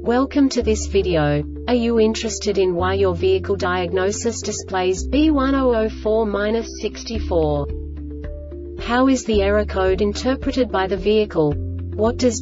Welcome to this video. Are you interested in why your vehicle diagnosis displays B1004-64? How is the error code interpreted by the vehicle? What does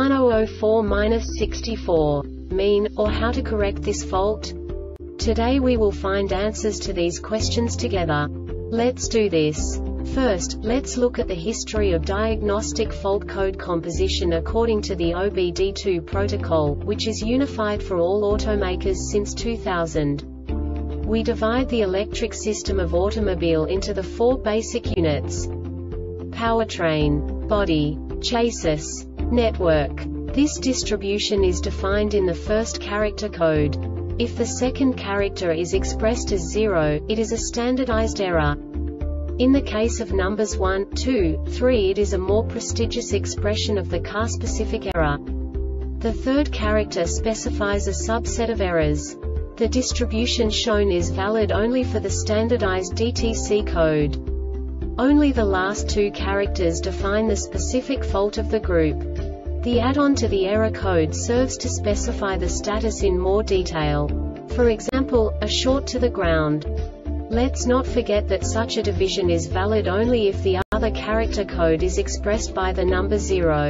B1004-64 mean, or how to correct this fault? Today we will find answers to these questions together. Let's do this. First, let's look at the history of diagnostic fault code composition according to the OBD2 protocol, which is unified for all automakers since 2000. We divide the electric system of automobile into the four basic units: powertrain, body, chassis, network. This distribution is defined in the first character code. If the second character is expressed as 0, it is a standardized error. In the case of numbers 1, 2, 3, it is a more prestigious expression of the car-specific error. The third character specifies a subset of errors. The distribution shown is valid only for the standardized DTC code. Only the last two characters define the specific fault of the group. The add-on to the error code serves to specify the status in more detail. For example, a short to the ground. Let's not forget that such a division is valid only if the other character code is expressed by the number 0.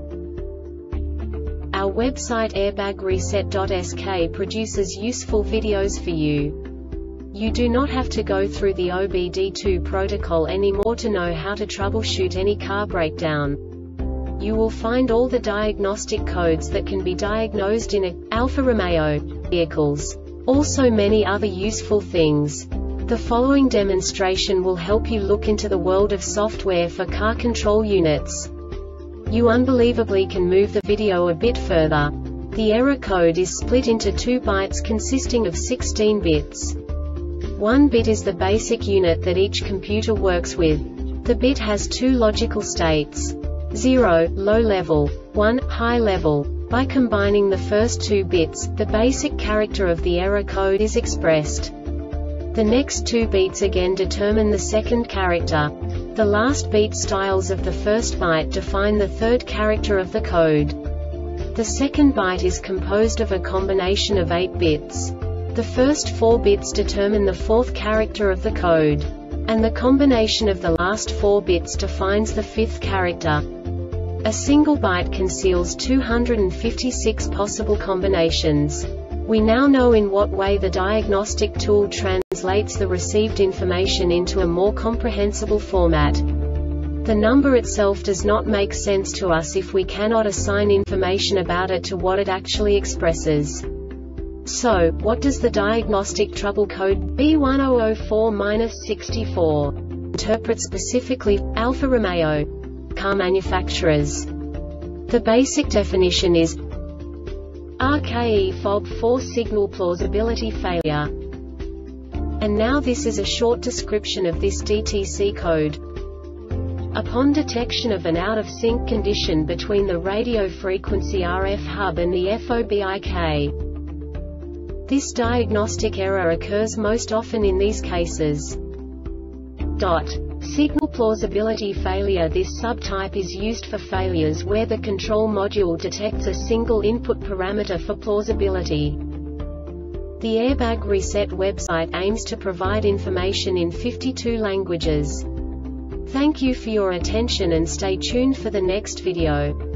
Our website airbagreset.sk produces useful videos for you. You do not have to go through the OBD2 protocol anymore to know how to troubleshoot any car breakdown. You will find all the diagnostic codes that can be diagnosed in Alfa Romeo vehicles. Also many other useful things. The following demonstration will help you look into the world of software for car control units. You unbelievably can move the video a bit further. The error code is split into 2 bytes consisting of 16 bits. 1 bit is the basic unit that each computer works with. The bit has 2 logical states: 0, low level, 1, high level. By combining the first 2 bits, the basic character of the error code is expressed. The next 2 beats again determine the second character. The last beat styles of the first byte define the third character of the code. The second byte is composed of a combination of 8 bits. The first 4 bits determine the fourth character of the code. And the combination of the last 4 bits defines the fifth character. A single byte conceals 256 possible combinations. We now know in what way the diagnostic tool translates the received information into a more comprehensible format. The number itself does not make sense to us if we cannot assign information about it to what it actually expresses. So, what does the diagnostic trouble code B1004-64 interpret specifically for Alfa Romeo car manufacturers? The basic definition is RKE FOB 4 signal plausibility failure. And now this is a short description of this DTC code. Upon detection of an out-of-sync condition between the radio frequency RF hub and the FOBIK. This diagnostic error occurs most often in these cases. Signal plausibility failure. This subtype is used for failures where the control module detects a single input parameter for plausibility. The Airbag Reset website aims to provide information in 52 languages. Thank you for your attention and stay tuned for the next video.